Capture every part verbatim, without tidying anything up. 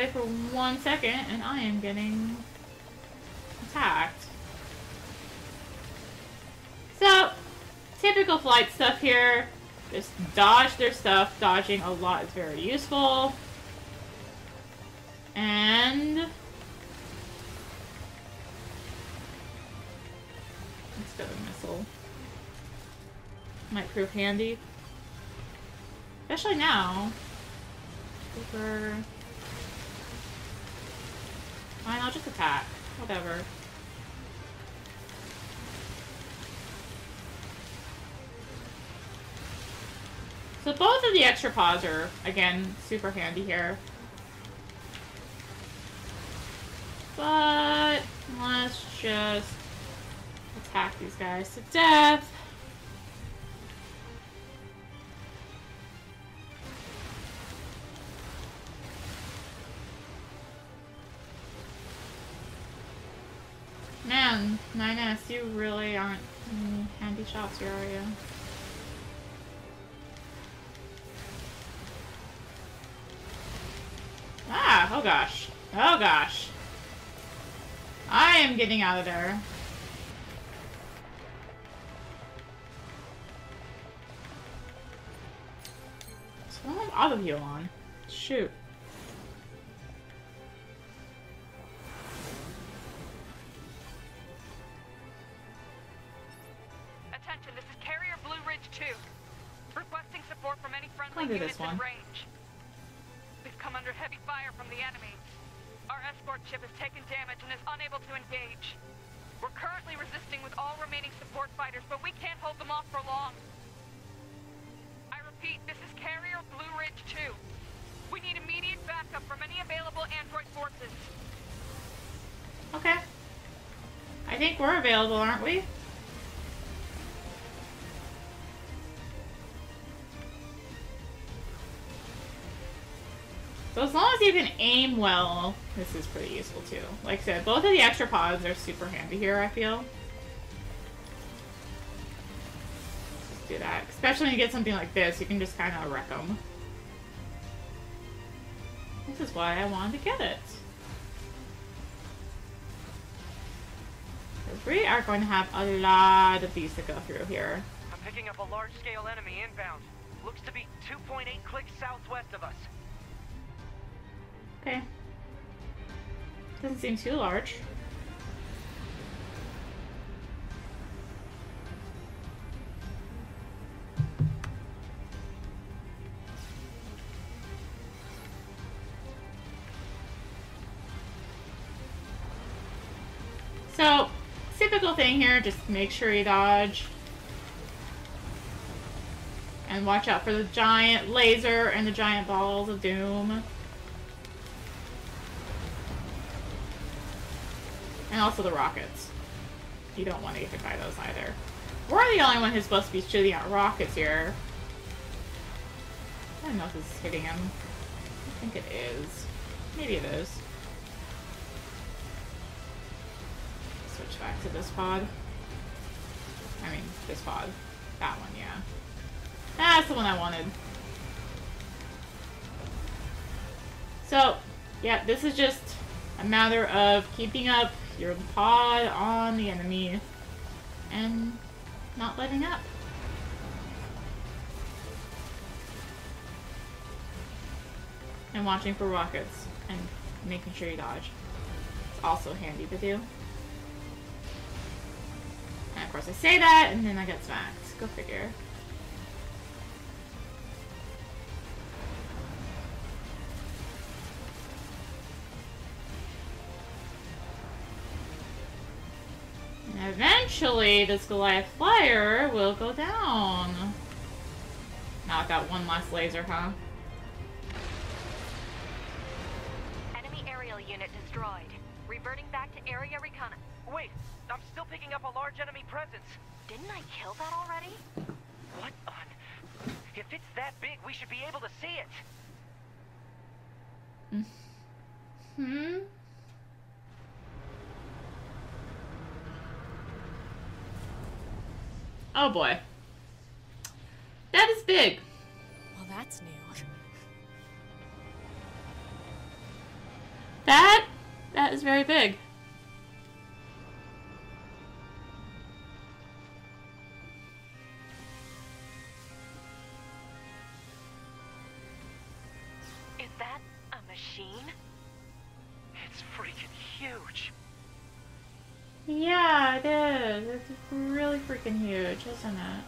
away for one second and I am getting attacked. So, typical flight stuff here. Just dodge their stuff. Dodging a lot is very useful. And... let's go to missile. Might prove handy. Especially now. Super... fine, I'll just attack. Whatever. So both of the extra pods are, again, super handy here. But let's just attack these guys to death. Man, nine S, you really aren't any handy shots here, are you? Ah, oh gosh. Oh gosh. I am getting out of there. So I don't have auto heal on. Shoot. Attention, this is Carrier Blue Ridge two. Requesting support from any friendly I'll do units this one. in range. We've come under heavy fire from the enemy. Our escort ship has taken damage and is unable to engage. We're currently resisting with all remaining support fighters, but we can't hold them off for long. I repeat, this is Carrier Blue Ridge two. We need immediate backup from any available android forces. Okay. I think we're available, aren't we? So as long as you can aim well, this is pretty useful too. Like I said, both of the extra pods are super handy here, I feel. Just do that. Especially when you get something like this, you can just kind of wreck them. This is why I wanted to get it. Because we are going to have a lot of these to go through here. I'm picking up a large-scale enemy inbound. Looks to be two point eight clicks southwest of us. Okay. Doesn't seem too large. So, typical thing here, just make sure you dodge. And watch out for the giant laser and the giant balls of doom. And also the rockets. You don't want to get hit by those either. We're the only one who's supposed to be shooting out rockets here. I don't know if this is hitting him. I think it is. Maybe it is. Switch back to this pod. I mean, this pod. That one, yeah. That's the one I wanted. So, yeah, this is just a matter of keeping up your pod on the enemy and not letting up. And watching for rockets and making sure you dodge. It's also handy to do. And of course I say that and then I get smacked. Go figure. And eventually this Goliath flyer will go down. Not with that one last laser, huh? Enemy aerial unit destroyed. Reverting back to area recon. Wait, I'm still picking up a large enemy presence. Didn't I kill that already? What on? If it's that big, we should be able to see it. Hmm? Oh boy. That is big. Well, that's new. That, that is very big. Is that a machine? It's freaking huge. Yeah, it is. It's really freaking huge, isn't it?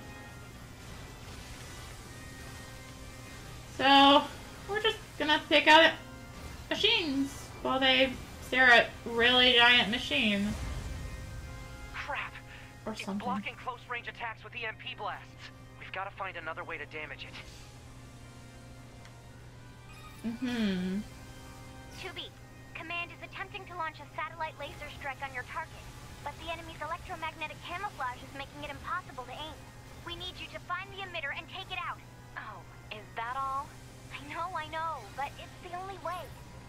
So, we're just gonna pick out machines while they stare at really giant machines. Crap. Or It's something. blocking close-range attacks with E M P blasts. We've got to find another way to damage it. Mm-hmm. two B, Command is attempting to launch a satellite laser strike on your target, but the enemy's electromagnetic camouflage is making it impossible to aim. We need you to find the emitter and take it out. Oh, is that all? I know, I know, but it's the only way.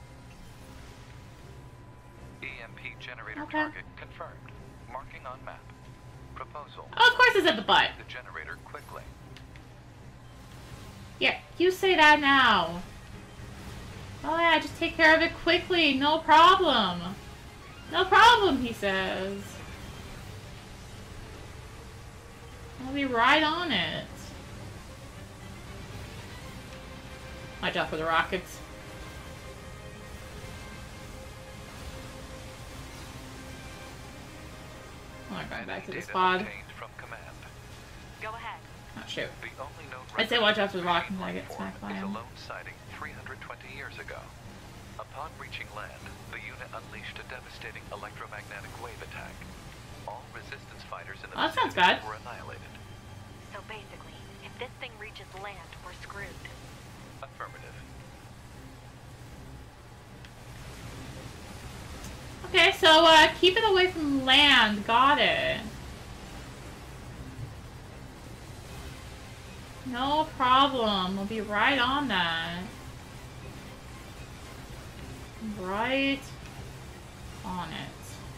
E M P generator Okay. target confirmed. Marking on map. Proposal. Oh, of course it's at the butt. The generator quickly. Yeah, you say that now. Oh yeah, just take care of it quickly, no problem. No problem, he says. I'll be right on it. Watch out for the rockets. Oh, I'm going back to this Data pod. obtained from command. Go ahead. Oh shoot. The only known I'd say watch out for the record rockets when I get platform smacked by is a him. lone sighting three hundred twenty years ago. Upon reaching land, the unit unleashed a devastating electromagnetic wave attack. All resistance fighters in the Oh, that sounds vicinity bad. were annihilated. So basically, if this thing reaches land, we're screwed. Affirmative. Okay, so uh, keep it away from land. Got it. No problem. We'll be right on that. Right on it.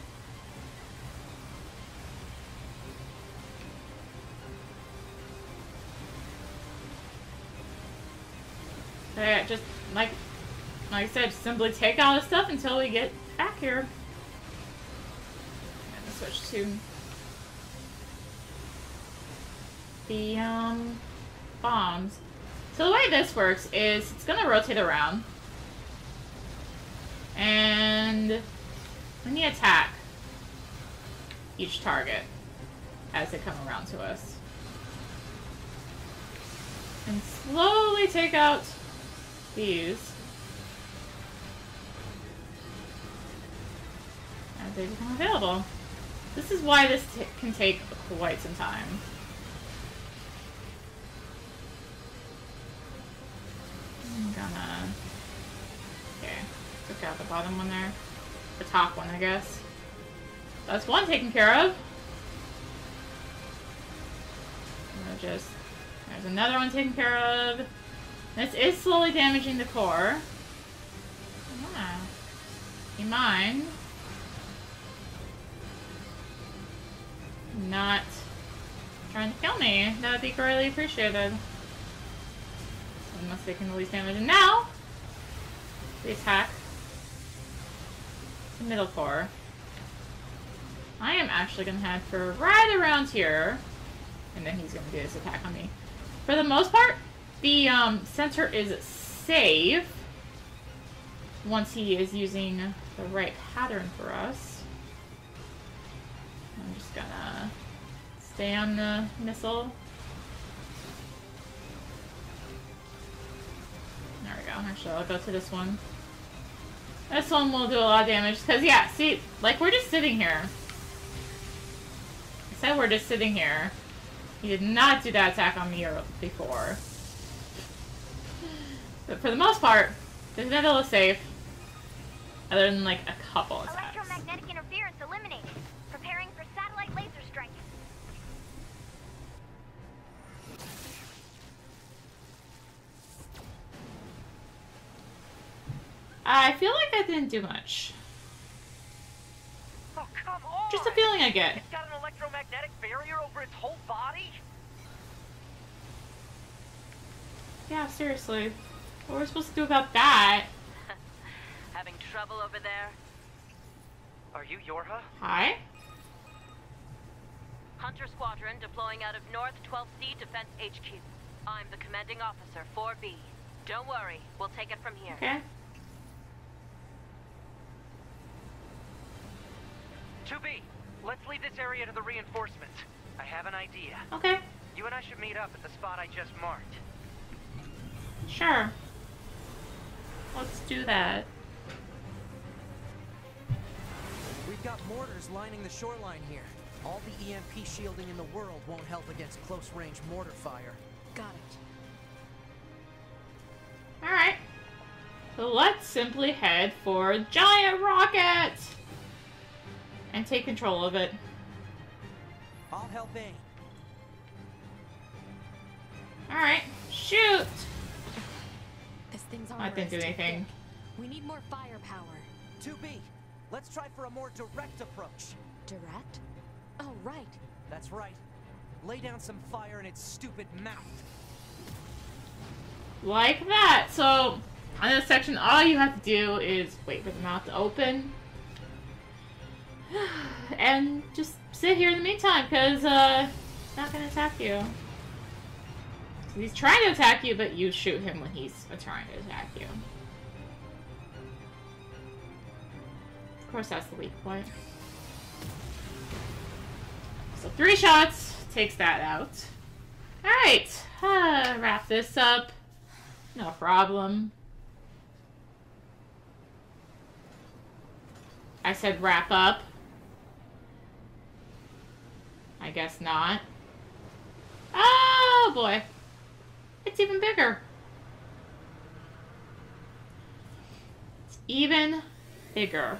So yeah, just like like I said, simply take all the stuff until we get back here. I'm gonna switch to the um bombs. So the way this works is it's gonna rotate around. And when you attack each target as they come around to us. And slowly take out these as they become available. This is why this t can take quite some time. I'm gonna... Okay, took out the bottom one there. The top one, I guess. That's one taken care of. I'm gonna just... There's another one taken care of. This is slowly damaging the core. Yeah. You mind? Not trying to kill me. That would be greatly appreciated. Unless they can release damage. And now, we attack the middle core. I am actually going to head for right around here. And then he's going to do this attack on me. For the most part, the um, center is safe. Once he is using the right pattern for us. I'm just gonna stay on the missile. There we go. Actually, I'll go to this one. This one will do a lot of damage. Because, yeah, see, like, we're just sitting here. I said we're just sitting here. He did not do that attack on me before. But for the most part, the middle is safe. Other than, like, a couple attacks. Electromagnetic interference eliminated. Preparing for satellite laser strike. I feel like I didn't do much. Oh, come on! Just a feeling I get. It's got an electromagnetic barrier over its whole body? Yeah, seriously. What are we supposed to do about that? Having trouble over there? Are you Yorha? Hi. Hunter Squadron deploying out of North twelfth C Defense H Q. I'm the commanding officer, four B. Don't worry, we'll take it from here. Okay. two B, let's leave this area to the reinforcements. I have an idea. Okay. You and I should meet up at the spot I just marked. Sure. Let's do that. We've got mortars lining the shoreline here. All the E M P shielding in the world won't help against close-range mortar fire. Got it. Alright. So let's simply head for Giant Rocket! And take control of it. I'll help aim. Alright, shoot! This thing's I didn't do anything. We need more firepower. two B, let's try for a more direct approach. Direct? Oh, right. That's right. Lay down some fire in its stupid mouth. Like that. So, on this section, all you have to do is wait for the mouth to open. And just sit here in the meantime, because, uh, it's not going to attack you. So he's trying to attack you, but you shoot him when he's trying to attack you. Of course, that's the weak point. So three shots takes that out. Alright, uh, wrap this up. No problem. I said wrap up. I guess not. Oh boy. It's even bigger. It's even bigger.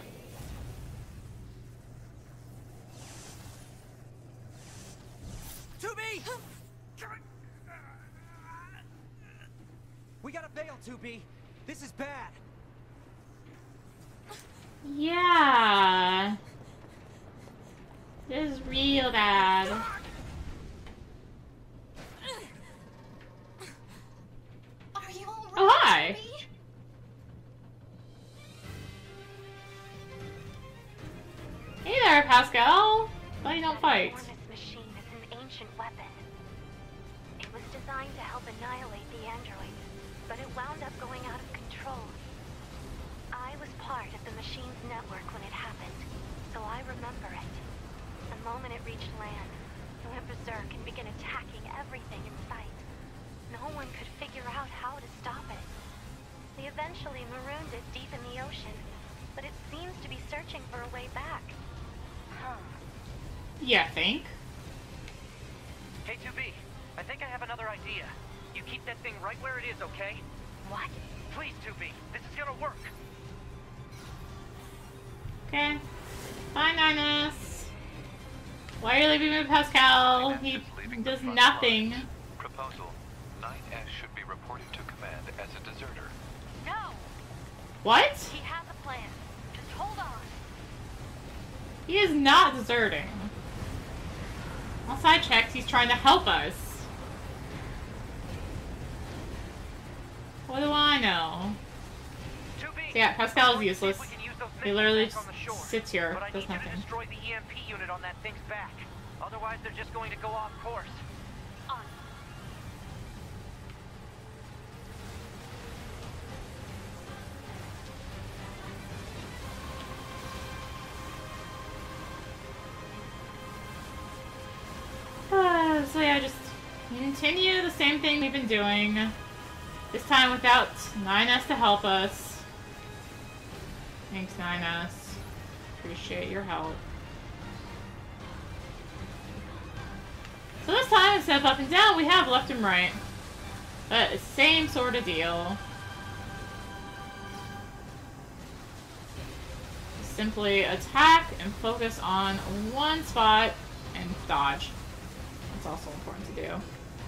two B! We gotta bail, two B. This is bad. Yeah. This is real bad. Are you all right? Oh, hi. Toby? Hey there, Pascal. Why you don't fight? That enormous machine is an ancient weapon. It was designed to help annihilate the androids, but it wound up going out of control. I was part of the machine's network when it happened, so I remember it. The moment it reached land, it went berserk and began attacking everything in sight. No one could figure out how to stop it. They eventually marooned it deep in the ocean, but it seems to be searching for a way back. Huh. Yeah, think. Hey, two B, I think I have another idea. You keep that thing right where it is, okay? What? Please, two B, this is gonna work. Okay. Bye, Ninus. Why are you leaving me with Pascal? He does nothing. Proposal. nine S should be reported to command as a deserter. No! What? He has a plan. Just hold on. He is not deserting. Once I checked, he's trying to help us. What do I know? two B, So yeah, Pascal is see if useless. we can use those He missile literally tanks on the shore. just sits here, But I does need you to nothing. destroy the E M P unit on that thing's back. Otherwise, they're just going to go off course. On. Uh, so yeah, just continue the same thing we've been doing. This time without nine S to help us. Thanks, nine S. Appreciate your help. So this time, instead of up and down, we have left and right. But same sort of deal. Simply attack and focus on one spot and dodge. That's also important to do.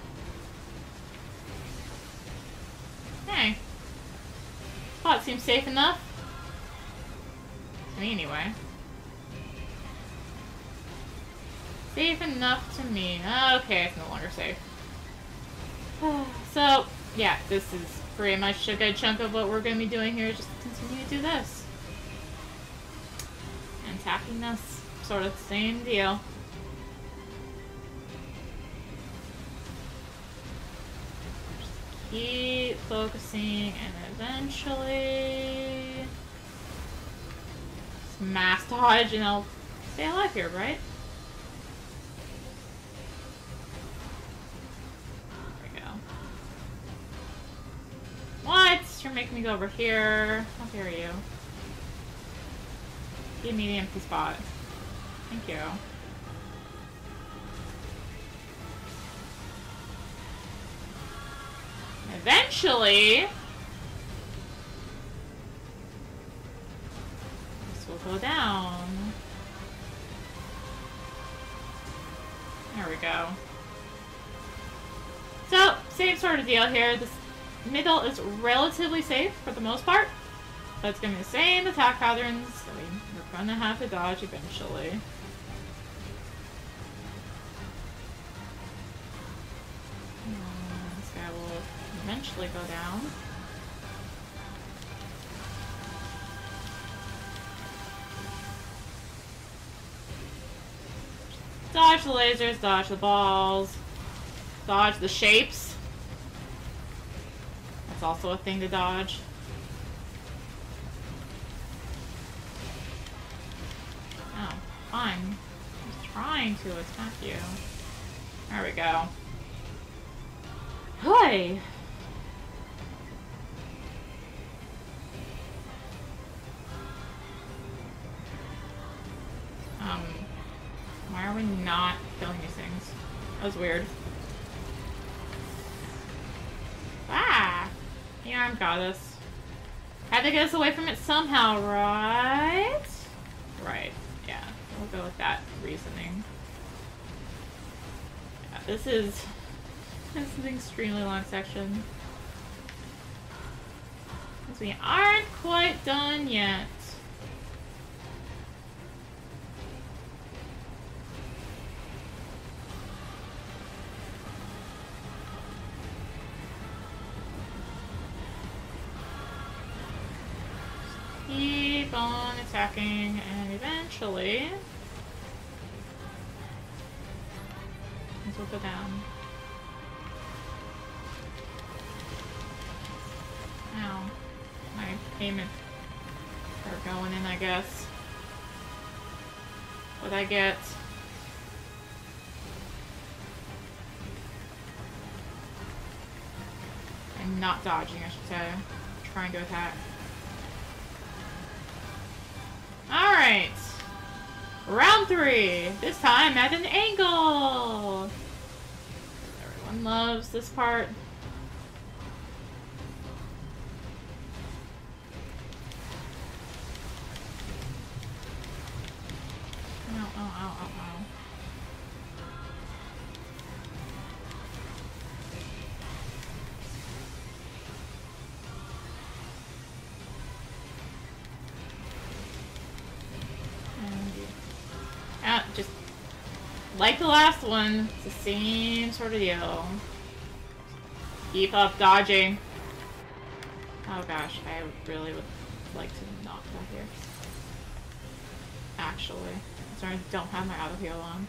Hey. Spot seems safe enough. To me, anyway. Safe enough to me. Okay, it's no longer safe. So, yeah, this is pretty much a good chunk of what we're going to be doing here is just continue to do this. And attacking this. Sort of the same deal. Just keep focusing and eventually mass dodge and I'll stay alive here, right? There we go. What? You're making me go over here. How dare you? Give me the empty spot. Thank you. Eventually, this will go down. There we go. So, same sort of deal here. This middle is relatively safe for the most part. But it's going to be the same attack patterns. So we're going to have to dodge eventually. This guy will eventually go down. Dodge the lasers, dodge the balls, dodge the shapes. That's also a thing to dodge. Oh, fine. I was trying to attack you. There we go. Hi. Um, why are we not killing these things? That was weird. Ah! The arm goddess. Had to get us away from it somehow, right? Right. Yeah, we'll go with that reasoning. Yeah, this is... This is an extremely long section. Because we aren't quite done yet. Keep on attacking, and eventually this will go down. Ow. My payment are going in, I guess. What'd I get? I'm not dodging, I should say. I'm trying to attack. Alright. Round three. This time at an angle. Everyone loves this part. Ow, ow, ow, ow, ow. Ah, just like the last one, it's the same sort of deal. Keep up dodging. Oh gosh, I really would like to not go here. Actually. I'm sorry, I don't have my auto heal on.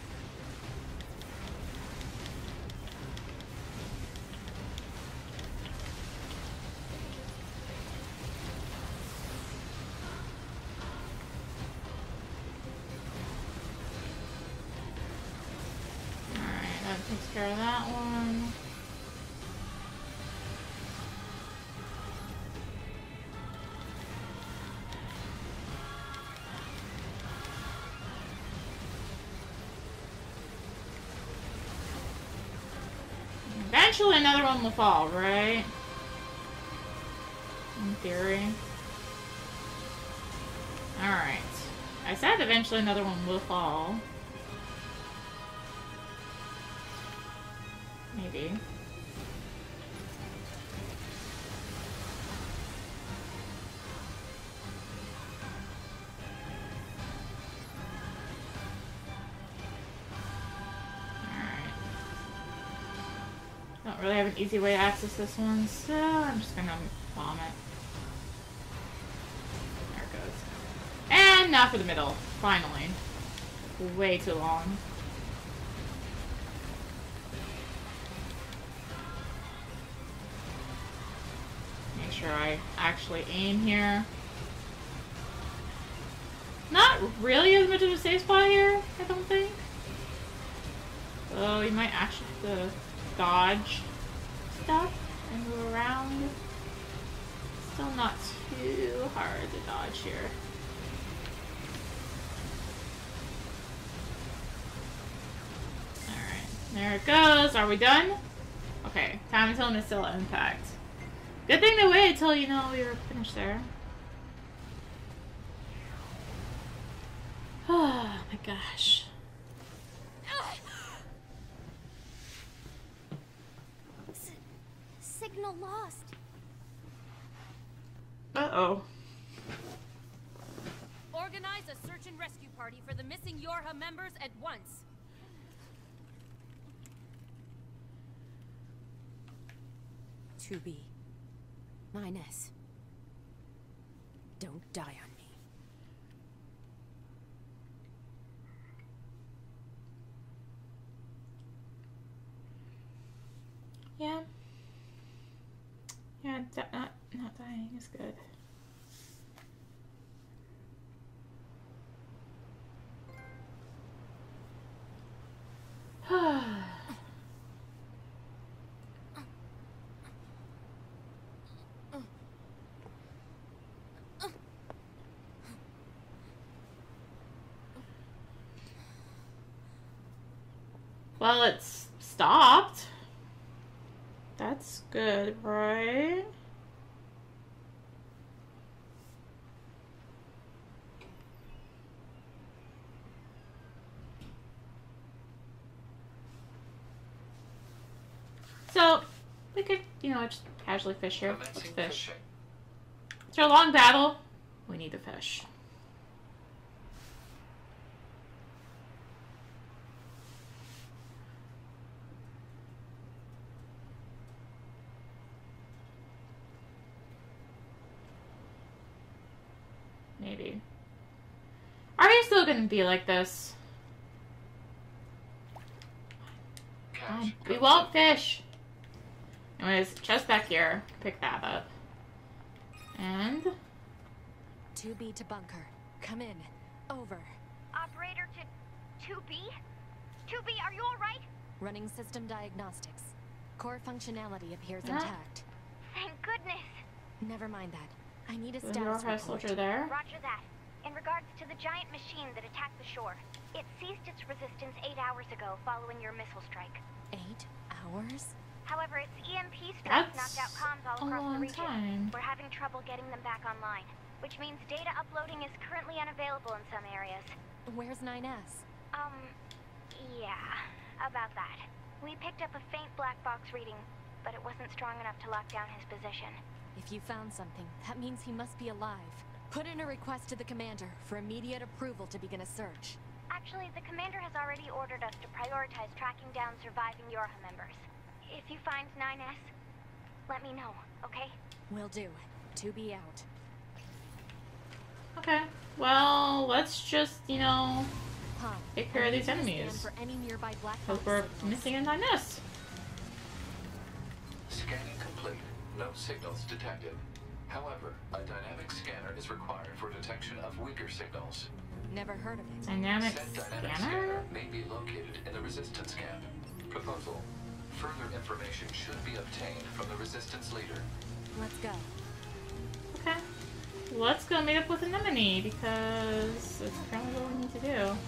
Alright, that takes care of that one. Eventually another one will fall, right? In theory. Alright. I said eventually another one will fall. Maybe. don't really have an easy way to access this one, so I'm just gonna bomb it. There it goes. And now for the middle, finally. Way too long. Make sure I actually aim here. Not really as much of a safe spot here, I don't think. So you might actually have to dodge stuff and move around. Still not too hard to dodge here. Alright, there it goes. Are we done? Okay, time until missile impact. Good thing to wait until you know we were finished there. Oh my gosh. S signal lost. Uh-oh. Organize a search and rescue party for the missing Yorha members at once. two B. nine S. Don't die on me. Yeah. Yeah, not, not dying is good. Well, it's stopped. That's good, right? So, we could, you know, just casually fish here. Let's fish. It's a long battle. We need to fish. Maybe. Are we still gonna be like this? Um, we won't fish. Anyways, chest back here. Pick that up. And two B to bunker. Come in. Over. Operator to two B? two B, are you alright? Running system diagnostics. Core functionality appears Yeah. intact. Thank goodness. Never mind that. I need a the status Yorha report. soldier there. Roger that. In regards to the giant machine that attacked the shore, it ceased its resistance eight hours ago following your missile strike. Eight hours? However, its E M P strikes That's knocked out comms all a across the long region. time. We're having trouble getting them back online, which means data uploading is currently unavailable in some areas. Where's nine S? Um, yeah, about that. We picked up a faint black box reading, but it wasn't strong enough to lock down his position. If you found something, that means he must be alive. Put in a request to the commander for immediate approval to begin a search. Actually, the commander has already ordered us to prioritize tracking down surviving Yorha members. If you find nine S, let me know, okay? Will do. two B out. Okay. Well, let's just, you know, Huh. take care of these I'm gonna scan enemies. for any nearby black Because box we're signals. missing a nine S. Scanning complete. No signals detected. However, a dynamic scanner is required for detection of weaker signals. Never heard of it. Dynamic Said dynamic scanner? scanner may be located in the resistance camp. Proposal. Further information should be obtained from the resistance leader. Let's go. Okay. Let's go meet up with Anemone because it's apparently what we need to do.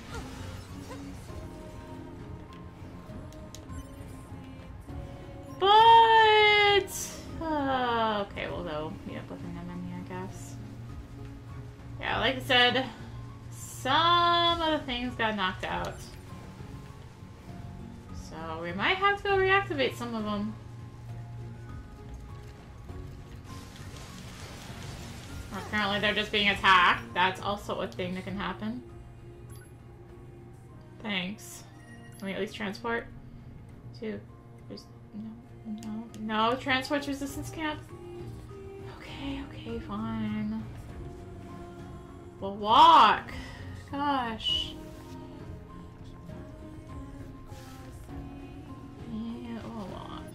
But uh, okay, we'll go meet up with Anemone, I guess. Yeah, like I said, some of the things got knocked out. So we might have to go reactivate some of them. Or apparently they're just being attacked. That's also a thing that can happen. Thanks. Can we at least transport to... There's no, no, no. Transports resistance camp. Okay, okay, fine. We'll walk. Gosh. Yeah, we'll walk.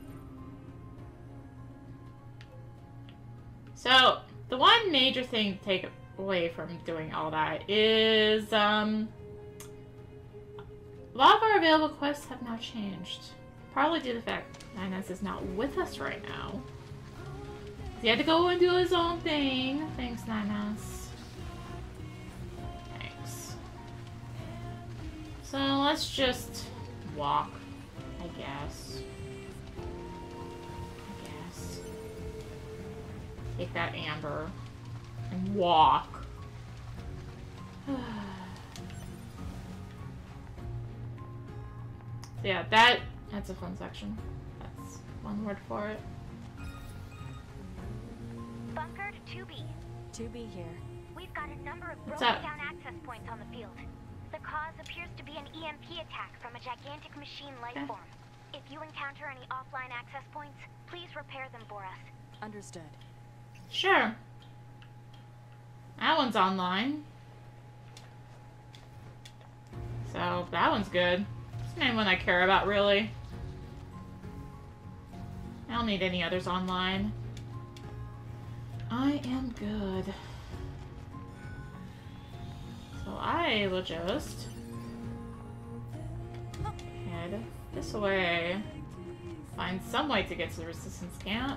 So, the one major thing to take away from doing all that is, um, a lot of our available quests have now changed. Probably due to the fact nine S is not with us right now. He had to go and do his own thing. Thanks, nine S. Thanks. So let's just walk, I guess. I guess. Take that amber and walk. Yeah, that that's a fun section. That's one word for it. Bunker to two B. two B here. We've got a number of What's broken up? down access points on the field. The cause appears to be an E M P attack from a gigantic machine life Okay. form. If you encounter any offline access points, please repair them for us. Understood. Sure. That one's online. So that one's good. It's the main one I care about, really. I don't need any others online. I am good. So I will just head this way. Find some way to get to the resistance camp.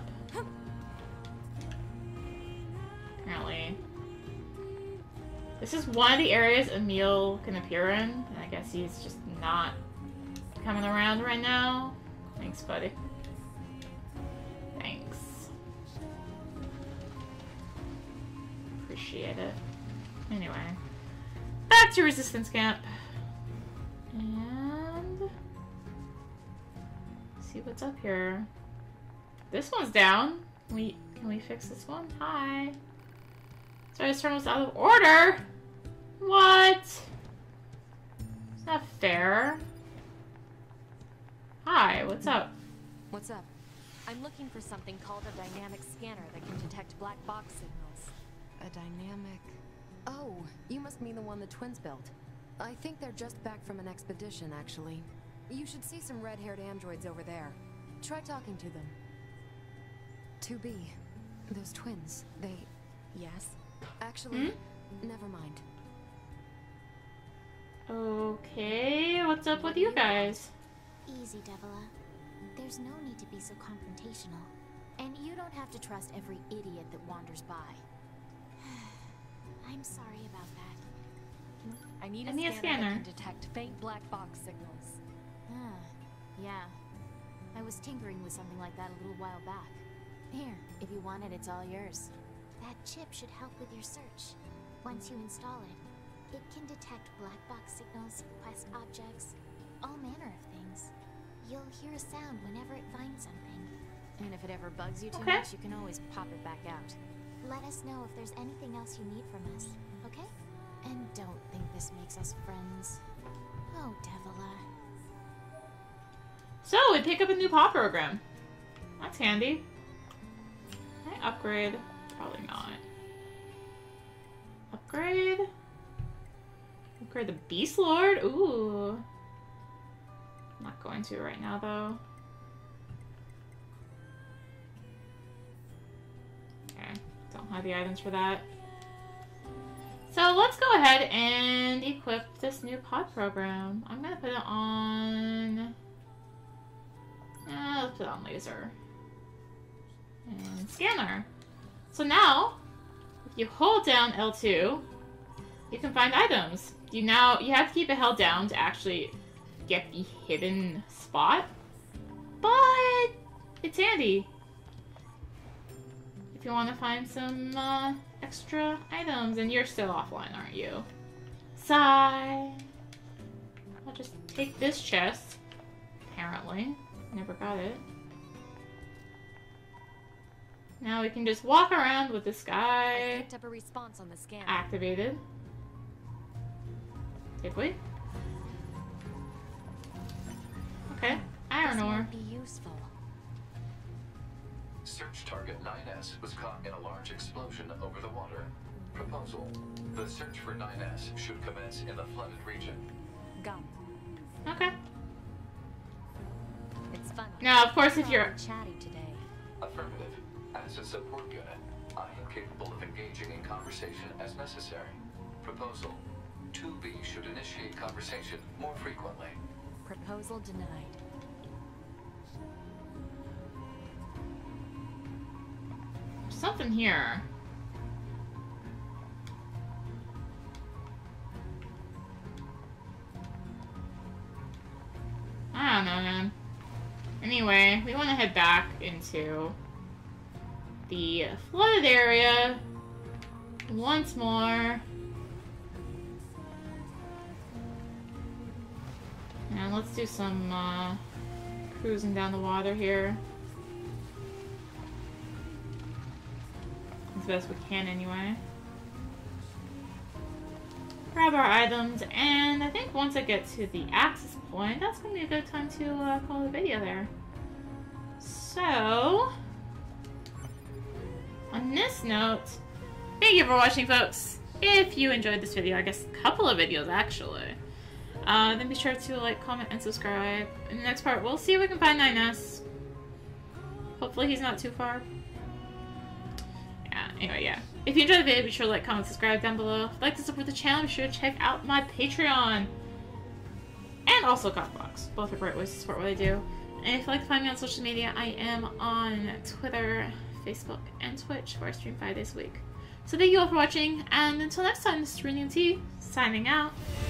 Apparently. This is one of the areas Emil can appear in, and I guess he's just not coming around right now. Thanks, buddy. Thanks. Appreciate it. Anyway. Back to resistance camp. And see what's up here. This one's down. Can we can we fix this one? Hi. Sorry, this turn was out of order. What? It's not fair. Hi, what's up? What's up? I'm looking for something called a dynamic scanner that can detect black box signals. A dynamic... Oh, you must mean the one the twins built. I think they're just back from an expedition, actually. You should see some red-haired androids over there. Try talking to them. two B. Those twins, they... Yes? Actually, Hmm? never mind. Okay, what's up with you guys? Easy, Devila. There's no need to be so confrontational. And you don't have to trust every idiot that wanders by. I'm sorry about that. I need a I need a scanner, scanner. that can detect faint black box signals. Ah, yeah. I was tinkering with something like that a little while back. Here, if you want it, it's all yours. That chip should help with your search. Once you install it, it can detect black box signals, quest objects, all manner of things. You'll hear a sound whenever it finds something. And if it ever bugs you too Okay. much, you can always pop it back out. Let us know if there's anything else you need from us, okay? And don't think this makes us friends. Oh, Devila. So, we pick up a new pop program. That's handy. Can I upgrade? Probably not. Upgrade? Upgrade the Beast Lord? Ooh. Not going to right now, though. Okay. Don't have the items for that. So let's go ahead and equip this new pod program. I'm gonna put it on... Uh, let's put it on laser. And scanner. So now, if you hold down L two, you can find items. You now you have to keep it held down to actually get the hidden spot, but it's handy if you want to find some uh, extra items. And you're still offline, aren't you? Sigh. I'll just take this chest. Apparently, never got it. Now we can just walk around with this I guy picked up a response on the scanner. activated. Did we? Okay, iron This ore. might be you, useful. Search target nine S was caught in a large explosion over the water. Proposal. The search for nine S should commence in the flooded region. Got it. Okay. It's fun. Now, of course, if you're chatty today. Affirmative. As a support unit, I am capable of engaging in conversation as necessary. Proposal. two B should initiate conversation more frequently. Proposal denied. something here. I don't know, man. Anyway, we want to head back into the flooded area once more. And let's do some uh, cruising down the water here. As best we can, anyway. Grab our items, and I think once I get to the access point, that's going to be a good time to uh, call the video there. So, on this note, thank you for watching, folks. If you enjoyed this video, I guess a couple of videos actually, uh, then be sure to like, comment, and subscribe. In the next part, we'll see if we can find nine S. Hopefully he's not too far. Yeah, anyway, yeah. If you enjoyed the video, be sure to like, comment, subscribe down below. If you'd like to support the channel, be sure to check out my Patreon. And also Castbox. Both are great ways to support what I do. And if you'd like to find me on social media, I am on Twitter, Facebook, and Twitch, where I stream five days a week. So thank you all for watching, and until next time, this is Serenium T, signing out.